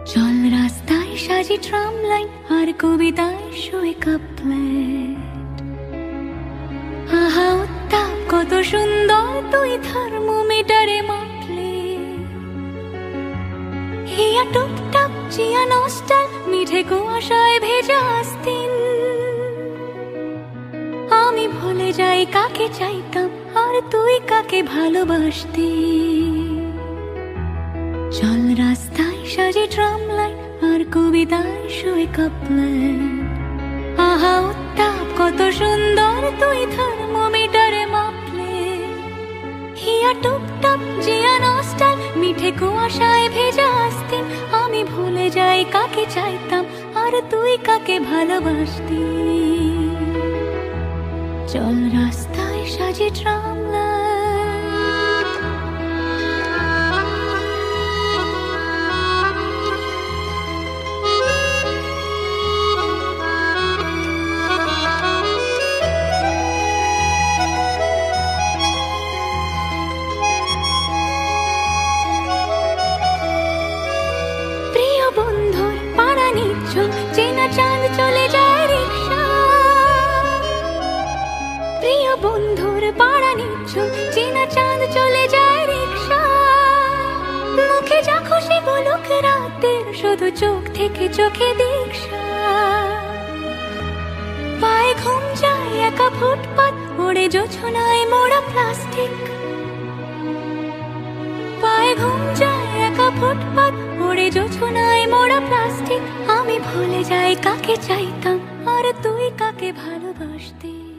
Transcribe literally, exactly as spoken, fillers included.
চল রাস্তায় সাজি ট্রাম লাইন আর কবিতায় শুয়ে কাপলেট। আহা উত্তাপ কত সুন্দর তুই থার্মোমিটারে মাপলে। হিয়া টুপটাপ চিয়া নস্টাল মিঠে কুয়াশায় ভেজা আস্তিন। আমি ভুলে যাই কাকে চাইতাম আর তুই কাকে ভালোবাসতি। চল রাস্তায় সাজি ট্রাম লাইন আর কবিতায় শুয়ে কাপলেট। আহা উত্তাপ কত সুন্দর তুই থার্মোমিটারে মাপলে। হিয়া টুপটাপ জিয়া নস্টাল মিঠে কুয়াশায় ভেজা আস্তিন। আমি ভুলে যাই কাকে চাইতাম আর তুই কাকে ভালোবাসতি। চল রাস্তায় সাজি ট্রাম লাইন। প্রিয় বন্ধুর পাড়া নিচ্ছ চেনা চাঁদ চলে যায় রিক্সা। প্রিয় বন্ধুর পাড়া নিচ্ছ চেনা চাঁদ চলে যায় রিক্সা। মুখে যা খুশি বলুক রাতের শুধু চোখ থেকে চোখে দীক্ষা। পায়ে ঘুম যায় একা ফুটপাত ওড়ে জোছনায় মোড়া প্লাস্টিক। পায়ে ঘুম যায় একা ফুটপাত ওড়ে জোছনায় মোড়া প্লাস্টিক। আমি ভুলে যাই কাকে চাইতাম আর তুই কাকে ভালোবাসতি।